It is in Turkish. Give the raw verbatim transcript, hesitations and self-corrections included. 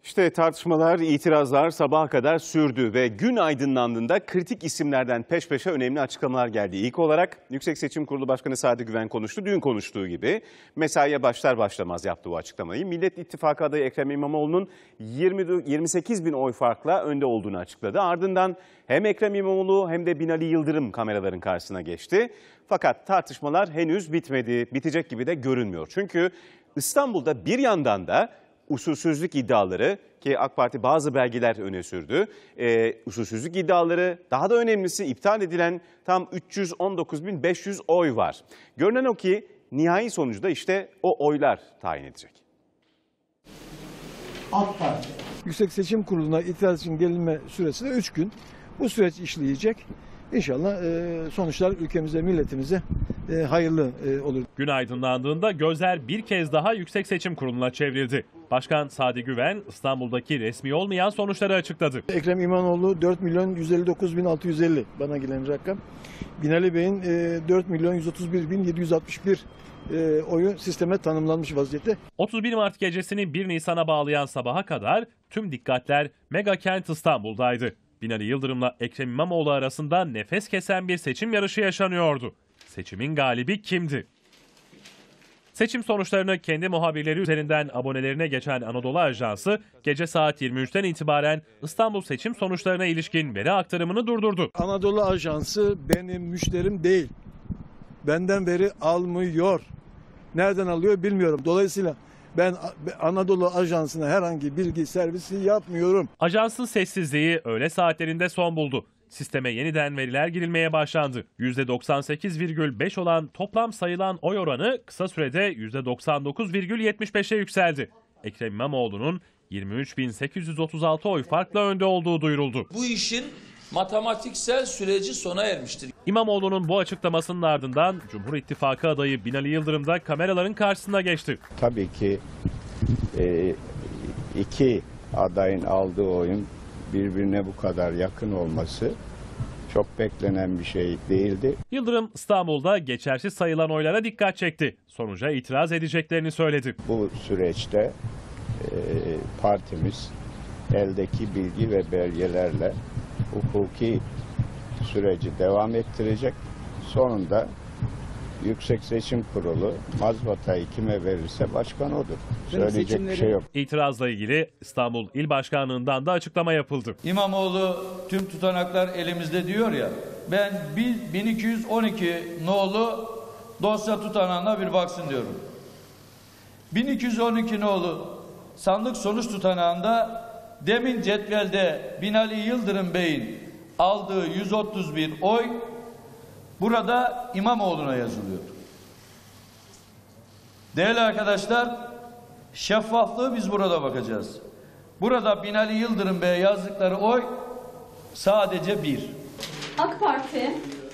İşte tartışmalar, itirazlar sabaha kadar sürdü ve gün aydınlandığında kritik isimlerden peş peşe önemli açıklamalar geldi. İlk olarak Yüksek Seçim Kurulu Başkanı Sadi Güven konuştu. Dün konuştuğu gibi mesaiye başlar başlamaz yaptı bu açıklamayı. Millet İttifakı adayı Ekrem İmamoğlu'nun yirmi, yirmi sekiz bin oy farkla önde olduğunu açıkladı. Ardından hem Ekrem İmamoğlu hem de Binali Yıldırım kameraların karşısına geçti. Fakat tartışmalar henüz bitmedi, bitecek gibi de görünmüyor. Çünkü İstanbul'da bir yandan da usulsüzlük iddiaları, ki AK Parti bazı belgeler öne sürdü. E, usulsüzlük iddiaları, daha da önemlisi iptal edilen tam üç yüz on dokuz bin beş yüz oy var. Görünen o ki nihai sonuçta işte o oylar tayin edecek. AK Parti. Yüksek Seçim Kurulu'na itiraz için gelinme süresi de üç gün. Bu süreç işleyecek. İnşallah e, sonuçlar ülkemize, milletimize e, hayırlı e, olur. Gün aydınlandığında gözler bir kez daha Yüksek Seçim Kurulu'na çevrildi. Başkan Sadi Güven İstanbul'daki resmi olmayan sonuçları açıkladı. Ekrem İmamoğlu dört milyon yüz elli dokuz bin altı yüz elli bana gelen rakam. Binali Bey'in e, dört milyon yüz otuz bir bin yedi yüz altmış bir e, oyu sisteme tanımlanmış vaziyette. otuz bir Mart gecesini bir Nisan'a bağlayan sabaha kadar tüm dikkatler mega kent İstanbul'daydı. Binali Yıldırım'la Ekrem İmamoğlu arasında nefes kesen bir seçim yarışı yaşanıyordu. Seçimin galibi kimdi? Seçim sonuçlarını kendi muhabirleri üzerinden abonelerine geçen Anadolu Ajansı gece saat yirmi üçten itibaren İstanbul seçim sonuçlarına ilişkin veri aktarımını durdurdu. Anadolu Ajansı benim müşterim değil. Benden veri almıyor. Nereden alıyor bilmiyorum. Dolayısıyla ben Anadolu Ajansı'na herhangi bilgi servisi yapmıyorum. Ajansın sessizliği öğle saatlerinde son buldu. Sisteme yeniden veriler girilmeye başlandı. yüzde doksan sekiz virgül beş olan toplam sayılan oy oranı kısa sürede yüzde doksan dokuz virgül yetmiş beşe yükseldi. Ekrem İmamoğlu'nun yirmi üç bin sekiz yüz otuz altı oy farkla önde olduğu duyuruldu. Bu işin matematiksel süreci sona ermiştir. İmamoğlu'nun bu açıklamasının ardından Cumhur İttifakı adayı Binali Yıldırım da kameraların karşısına geçti. Tabii ki e, iki adayın aldığı oyun birbirine bu kadar yakın olması çok beklenen bir şey değildi. Yıldırım İstanbul'da geçersiz sayılan oylara dikkat çekti. Sonuca itiraz edeceklerini söyledi. Bu süreçte e, partimiz eldeki bilgi ve belgelerle hukuki süreci devam ettirecek. Sonunda Yüksek Seçim Kurulu mazbatayı kime verirse başkan odur. Söyleyecek bir şey yok. İtirazla ilgili İstanbul İl Başkanlığı'ndan da açıklama yapıldı. İmamoğlu tüm tutanaklar elimizde diyor ya. Ben bin iki yüz on iki nolu dosya tutanağına bir baksın diyorum. bin iki yüz on iki nolu sandık sonuç tutanağında demin cetvelde Binali Yıldırım Bey'in aldığı yüz otuz bir oy burada İmamoğlu'na yazılıyor. Değerli arkadaşlar, şeffaflığı biz burada bakacağız. Burada Binali Yıldırım Bey'e yazdıkları oy sadece bir. AK Parti